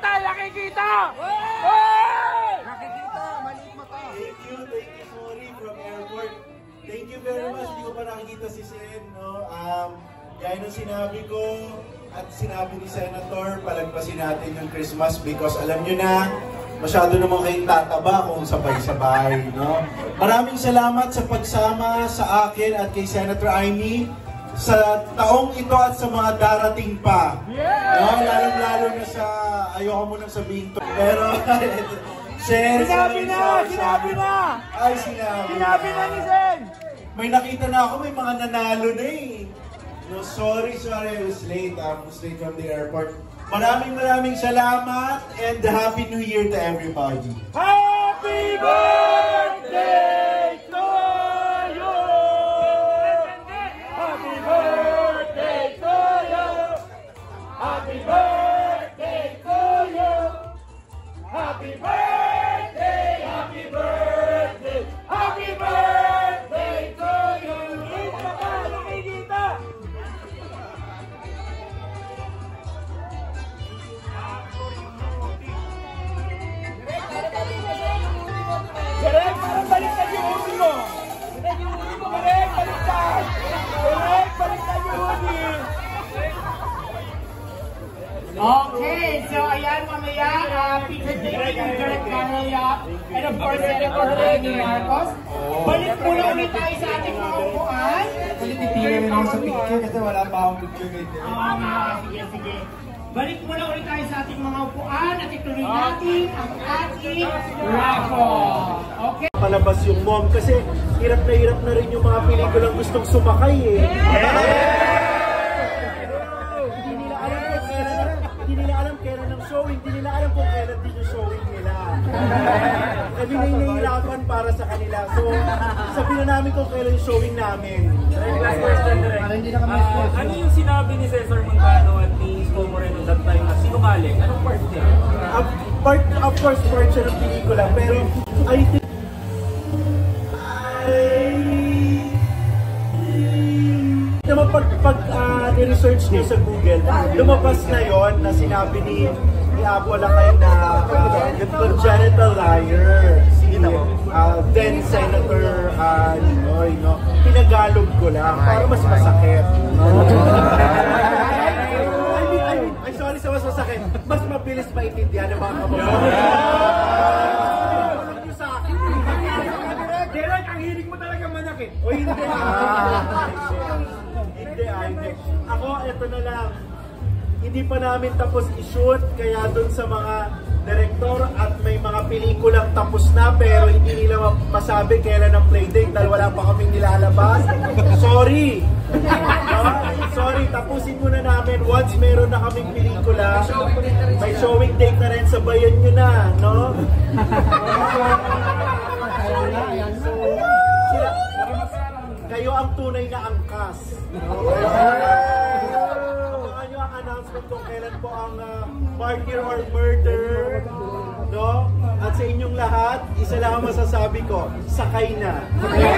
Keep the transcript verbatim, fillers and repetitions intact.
tayo nakikita! Hey! Nakikita, maliit mata. Thank you, thank you, sorry, from airport. Thank you very much. Hindi ko pa nakikita si Sen, no? Um, gaya nung sinabi ko at sinabi ni Senator, palagpasin natin yung Christmas because alam nyo na, masyado naman kayong tataba kung sabay-sabay, no? Maraming salamat sa pagsama sa akin at kay Senator Amy sa taong ito at sa mga darating pa. No? Lalong-lalo na sa, ayoko mo nang sabihin to, pero Sen, Sinabi na! Sinabi na! Ay, sinabi. Sinabi na ni Sen! May nakita na ako, may mga nanalo na eh. No, sorry, sorry, I was late. I was late from the airport. Maraming maraming salamat and Happy New Year to everybody. Happy birthday to you! Happy birthday to you! Happy birthday to you! Happy birthday! Happy birthday! Happy birthday to you! Kita ka! Nakikita! Direk, parang baliktad yung hoodie mo! Direk, yung hoodie mo, Direk, baliktad! Direk, baliktad yung hoodie! Okay, so ayan mamaya, uh, picture taking ng Direk Canaya and of course, Senator Amy Marcos. Balik muna ulit tayo sa ating mga upuan. Kasi titigil na ako sa picture kasi wala pa akong picture kayo. Oo nga, sige, sige. Balik muna ulit tayo sa ating mga upuan at ituloy natin ang ating raffle. Okay? Palabas yung mom kasi hirap na hirap na rin yung mga pelikulang gustong sumakay eh. Hindi nila alam kung kailan, hindi nila alam kailan ang showing, hindi nila alam kung kailan din yung showing nila. Kami na hinahirapan para sa kanila. So, sabihin na namin kung kailan yung showing namin. Last question, Direk. Uh, ano yung sinabi ni Cesar Montano at ni Isko Moreno that time na sinungaling? Anong part niya? Uh, part, of course, part siya ng pelikula. Pero, I think, naman pag, pag uh, ni-research niyo sa Google, lumabas na yon na sinabi ni ni Apo Alacay na uh, the congenital liar, si uh, then Senator uh, Ninoy, no? Tinagalog ko lang para mas masakit. I mean, I mean, I'm sorry sa mas masakit, mas mabilis maintindihan ng mga kababayan. Walang niyo sa akin. Direk, ang hilig mo talaga manakit. O hindi. Hindi, hindi. Ako, ito na lang. Hindi pa namin tapos i-shoot, kaya dun sa mga direktor at may mga pelikulang tapos na pero hindi nila masabi kailan ang playdate dahil wala pa kaming nilalabas. Sorry! No? Sorry, tapusin muna namin. Once meron na kaming pelikula, may showing date na rin, sabayan nyo na, no? So, sila, kayo ang tunay na angkas. Abangan nyo ang announcement kung kailan po ang uh, Partner or Murder, no? At sa inyong lahat, isa lang ang masasabi ko, sakay na.